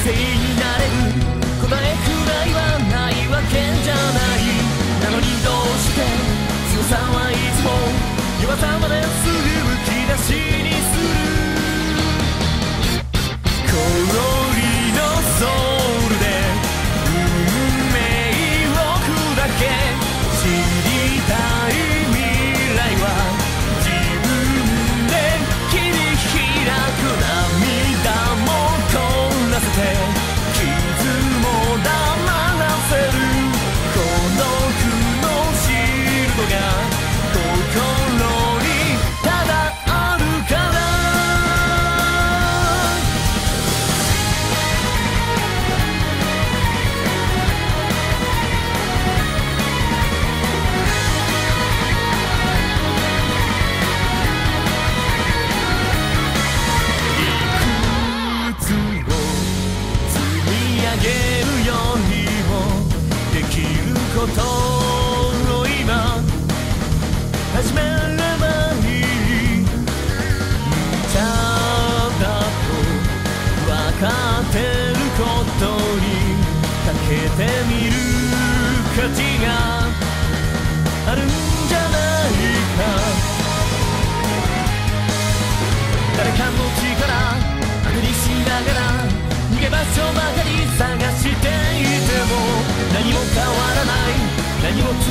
正になれる答えくらいはないわけじゃない。なのにどうして強さはいつも弱さまですぐむき出しにする。コロリのソウルで運命を砕け、知りたい未来は自分で切り開く。涙もこらせて傷も黙らせる。孤独のシールドが心にただあるから。いくつも積み上げるよりもできることを今始めればいい。無茶だと分かってることにかけてみる価値があるんじゃないか。誰かの力当てにしながら逃げ場所ばかり探していても何も変わらない、何もつ